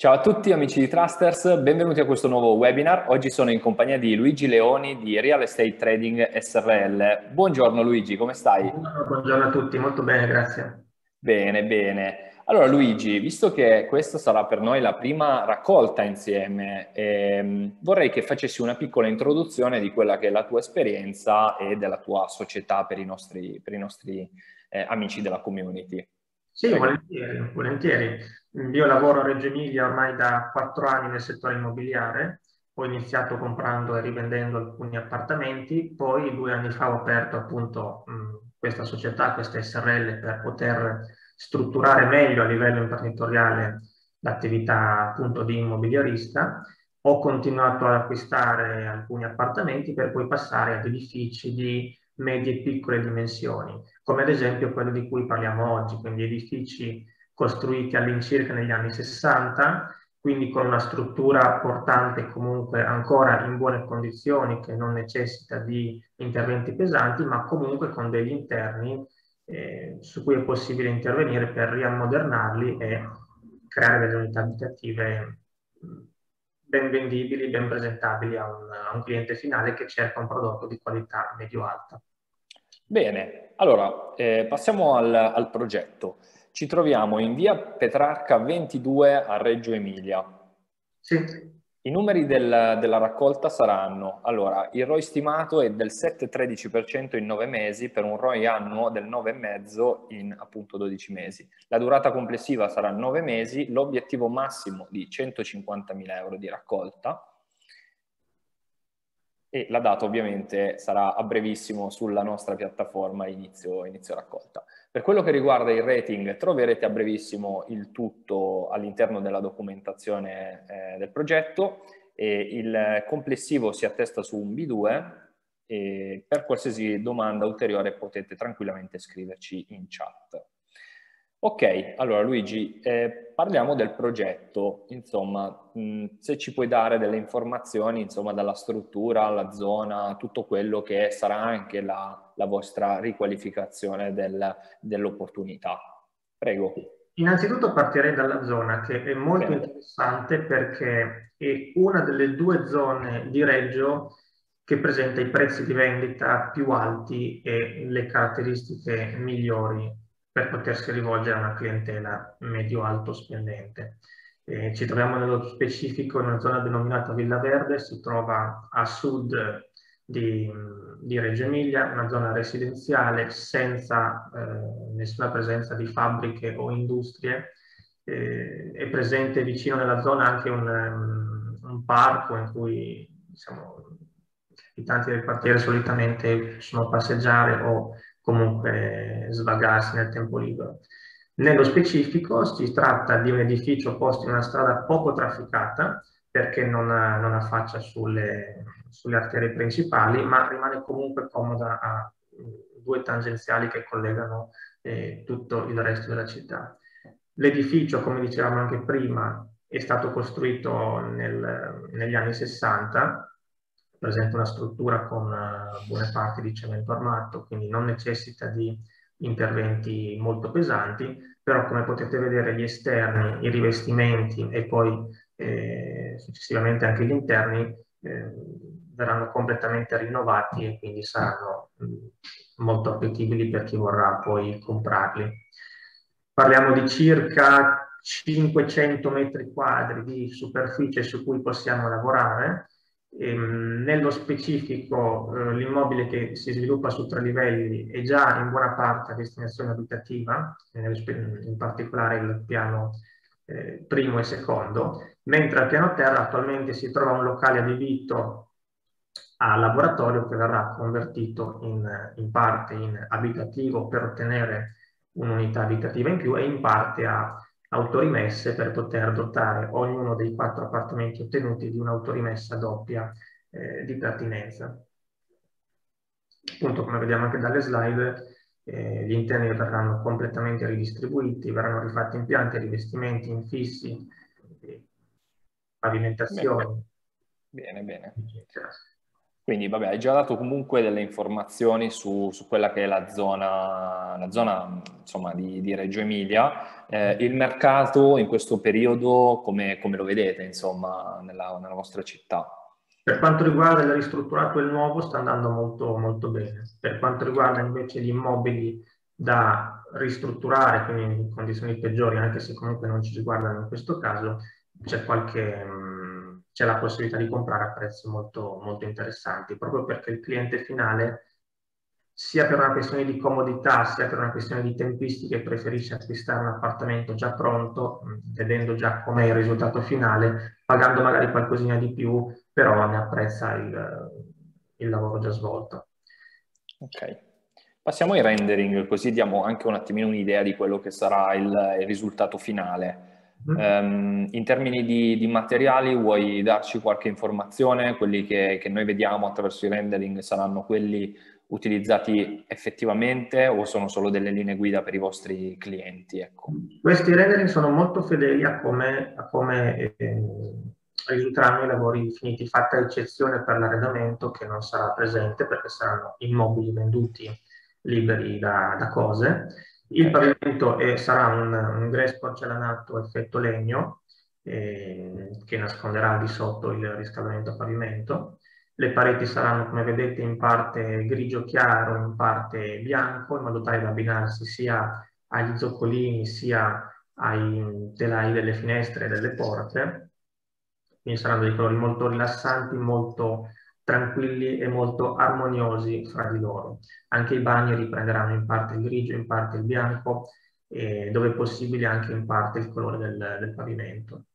Ciao a tutti amici di Trusters, benvenuti a questo nuovo webinar. Oggi sono in compagnia di Luigi Leoni di Real Estate Trading SRL. Buongiorno Luigi, come stai? Buongiorno a tutti, molto bene, grazie. Bene, bene. Allora Luigi, visto che questa sarà per noi la prima raccolta insieme, vorrei che facessi una piccola introduzione di quella che è la tua esperienza e della tua società per i nostri amici della community. Sì, Prego. volentieri, volentieri. Io lavoro a Reggio Emilia ormai da 4 anni nel settore immobiliare. Ho iniziato comprando e rivendendo alcuni appartamenti, poi 2 anni fa ho aperto appunto questa società, questa SRL, per poter strutturare meglio a livello imprenditoriale l'attività appunto di immobiliarista. Ho continuato ad acquistare alcuni appartamenti per poi passare ad edifici di medie e piccole dimensioni, come ad esempio quello di cui parliamo oggi, quindi edifici costruiti all'incirca negli anni 60, quindi con una struttura portante comunque ancora in buone condizioni, che non necessita di interventi pesanti, ma comunque con degli interni su cui è possibile intervenire per riammodernarli e creare delle unità abitative ben vendibili, ben presentabili a un cliente finale che cerca un prodotto di qualità medio-alta. Bene, allora passiamo al progetto. Ci troviamo in via Petrarca 22 a Reggio Emilia. Sì. I numeri della raccolta saranno, allora, il ROI stimato è del 7,13% in 9 mesi per un ROI annuo del 9,5% in appunto 12 mesi. La durata complessiva sarà 9 mesi, l'obiettivo massimo di 150.000 euro di raccolta e la data ovviamente sarà a brevissimo sulla nostra piattaforma inizio raccolta. Per quello che riguarda il rating troverete a brevissimo il tutto all'interno della documentazione del progetto e il complessivo si attesta su un B2 e per qualsiasi domanda ulteriore potete tranquillamente scriverci in chat. Ok, allora Luigi, parliamo del progetto, insomma, se ci puoi dare delle informazioni, insomma, dalla struttura, alla zona, tutto quello che sarà anche la vostra riqualificazione dell'opportunità. Prego. Innanzitutto partirei dalla zona, che è molto Bene. interessante perché è una delle due zone di Reggio che presenta i prezzi di vendita più alti e le caratteristiche migliori per potersi rivolgere a una clientela medio-alto spendente. Ci troviamo nello specifico in una zona denominata Villa Verde, si trova a sud di, di Reggio Emilia, una zona residenziale senza nessuna presenza di fabbriche o industrie. È presente vicino nella zona anche un parco in cui diciamo, gli abitanti del quartiere solitamente possono passeggiare o comunque svagarsi nel tempo libero. Nello specifico si tratta di un edificio posto in una strada poco trafficata, perché non affaccia sulle arterie principali, ma rimane comunque comoda a due tangenziali che collegano tutto il resto della città. L'edificio, come dicevamo anche prima, è stato costruito negli anni 60, presenta una struttura con buone parti di cemento armato, quindi non necessita di interventi molto pesanti, però come potete vedere gli esterni, i rivestimenti e poi successivamente anche gli interni verranno completamente rinnovati e quindi saranno molto appetibili per chi vorrà poi comprarli. Parliamo di circa 500 metri quadri di superficie su cui possiamo lavorare. Nello specifico l'immobile che si sviluppa su 3 livelli è già in buona parte a destinazione abitativa, in particolare il piano primo e secondo, mentre al piano terra attualmente si trova un locale adibito a laboratorio che verrà convertito in parte in abitativo per ottenere un'unità abitativa in più e in parte a autorimesse per poter dotare ognuno dei 4 appartamenti ottenuti di un'autorimessa doppia di pertinenza. Appunto, come vediamo anche dalle slide, gli interni verranno completamente ridistribuiti, verranno rifatti impianti, rivestimenti, infissi, Bene, pavimentazioni, bene, bene. eccetera. Quindi, vabbè, hai già dato comunque delle informazioni su quella che è la zona insomma, di Reggio Emilia. Il mercato in questo periodo, come lo vedete, insomma, nella vostra città? Per quanto riguarda il ristrutturato e il nuovo, sta andando molto, molto bene. Per quanto riguarda invece gli immobili da ristrutturare, quindi in condizioni peggiori, anche se comunque non ci riguardano in questo caso, c'è la possibilità di comprare a prezzi molto, molto interessanti, proprio perché il cliente finale, sia per una questione di comodità, sia per una questione di tempistiche, preferisce acquistare un appartamento già pronto, vedendo già com'è il risultato finale, pagando magari qualcosina di più, però ne apprezza il lavoro già svolto. Ok. Passiamo ai rendering, così diamo anche un attimino un'idea di quello che sarà il risultato finale. In termini di materiali, vuoi darci qualche informazione? Quelli che noi vediamo attraverso i rendering saranno quelli utilizzati effettivamente o sono solo delle linee guida per i vostri clienti? Ecco. Questi rendering sono molto fedeli a come risulteranno i lavori finiti, fatta eccezione per l'arredamento che non sarà presente perché saranno immobili venduti liberi da cose. Il pavimento sarà un grès porcellanato effetto legno che nasconderà al di sotto il riscaldamento a pavimento. Le pareti saranno, come vedete, in parte grigio chiaro, in parte bianco, in modo tale da abbinarsi sia agli zoccolini sia ai telai delle finestre e delle porte. Quindi saranno dei colori molto rilassanti, molto tranquilli e molto armoniosi fra di loro. Anche i bagni riprenderanno in parte il grigio, in parte il bianco, e dove è possibile anche in parte il colore del pavimento.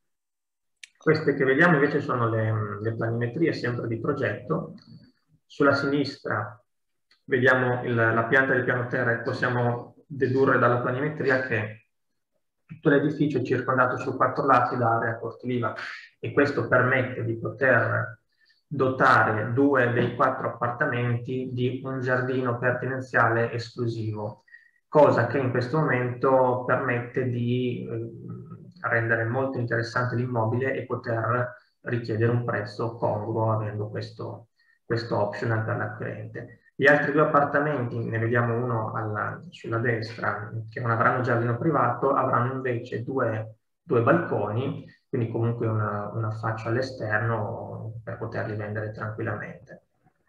Queste che vediamo invece sono le planimetrie sempre di progetto. Sulla sinistra vediamo la pianta del piano terra e possiamo dedurre dalla planimetria che tutto l'edificio è circondato su 4 lati da area cortiliva e questo permette di poter dotare 2 dei 4 appartamenti di un giardino pertinenziale esclusivo, cosa che in questo momento permette di rendere molto interessante l'immobile e poter richiedere un prezzo congruo avendo questo optional per l'acquirente. Gli altri 2 appartamenti, ne vediamo uno sulla destra, che non avranno giardino privato, avranno invece due balconi, quindi comunque una faccia all'esterno per poterli vendere tranquillamente.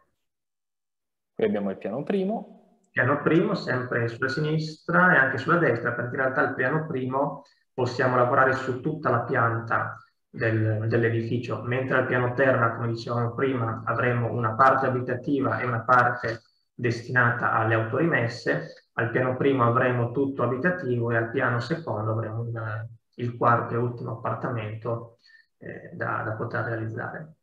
Qui abbiamo il piano primo. Piano primo, sempre sulla sinistra e anche sulla destra, perché in realtà il piano primo possiamo lavorare su tutta la pianta dell'edificio, mentre al piano terra, come dicevamo prima, avremo una parte abitativa e una parte destinata alle autorimesse, al piano primo avremo tutto abitativo e al piano secondo avremo il quarto e ultimo appartamento da poter realizzare.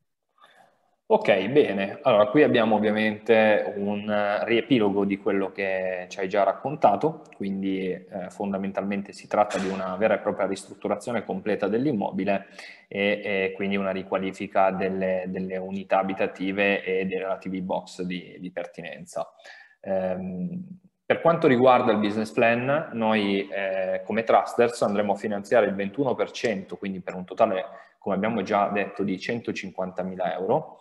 Ok, bene. Allora, qui abbiamo ovviamente un riepilogo di quello che ci hai già raccontato, quindi fondamentalmente si tratta di una vera e propria ristrutturazione completa dell'immobile e quindi una riqualifica delle unità abitative e dei relativi box di pertinenza. Per quanto riguarda il business plan, noi come Trusters andremo a finanziare il 21%, quindi per un totale, come abbiamo già detto, di 150.000 euro.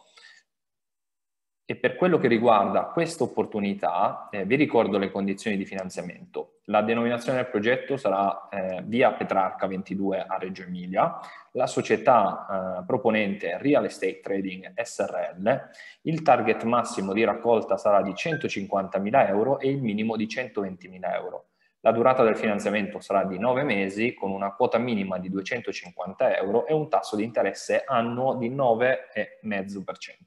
E per quello che riguarda questa opportunità, vi ricordo le condizioni di finanziamento. La denominazione del progetto sarà via Petrarca 22 a Reggio Emilia, la società proponente è Real Estate Trading SRL, il target massimo di raccolta sarà di 150.000 euro e il minimo di 120.000 euro. La durata del finanziamento sarà di 9 mesi con una quota minima di 250 euro e un tasso di interesse annuo di 9,5%.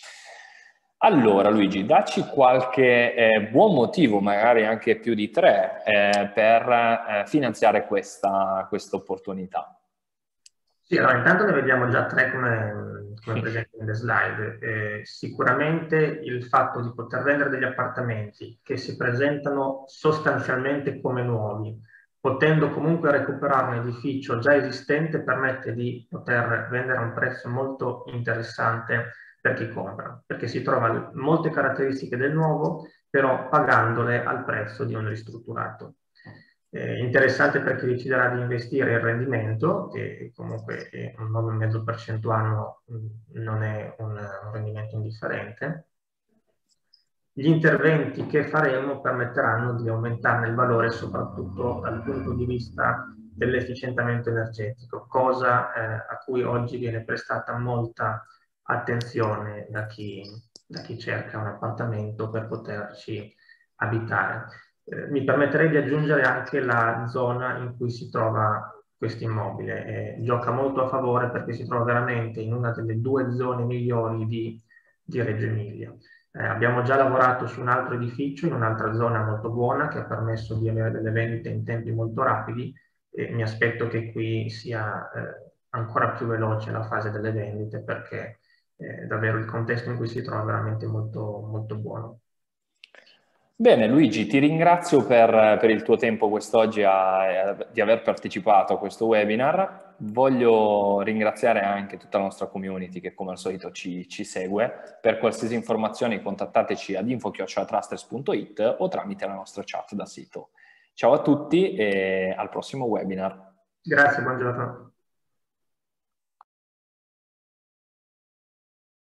Allora Luigi, dacci qualche buon motivo, magari anche più di 3, per finanziare questa opportunità. Sì, allora intanto ne vediamo già 3 come presenti nelle slide. Sicuramente il fatto di poter vendere degli appartamenti che si presentano sostanzialmente come nuovi, potendo comunque recuperare un edificio già esistente, permette di poter vendere a un prezzo molto interessante per chi compra, perché si trova molte caratteristiche del nuovo, però pagandole al prezzo di un ristrutturato. interessante per chi deciderà di investire il rendimento, che comunque è un 9,5% annuo, non è un rendimento indifferente. Gli interventi che faremo permetteranno di aumentarne il valore soprattutto dal punto di vista dell'efficientamento energetico, cosa a cui oggi viene prestata molta attenzione da chi cerca un appartamento per poterci abitare. Mi permetterei di aggiungere anche la zona in cui si trova questo immobile. Gioca molto a favore perché si trova veramente in una delle due zone migliori di Reggio Emilia. Abbiamo già lavorato su un altro edificio in un'altra zona molto buona che ha permesso di avere delle vendite in tempi molto rapidi e mi aspetto che qui sia ancora più veloce la fase delle vendite perché davvero il contesto in cui si trova è veramente molto, molto buono. Bene Luigi, ti ringrazio per il tuo tempo quest'oggi di aver partecipato a questo webinar. Voglio ringraziare anche tutta la nostra community che come al solito ci segue. Per qualsiasi informazione contattateci ad info@trusters.it o tramite la nostra chat da sito. Ciao a tutti e al prossimo webinar. Grazie, buongiorno.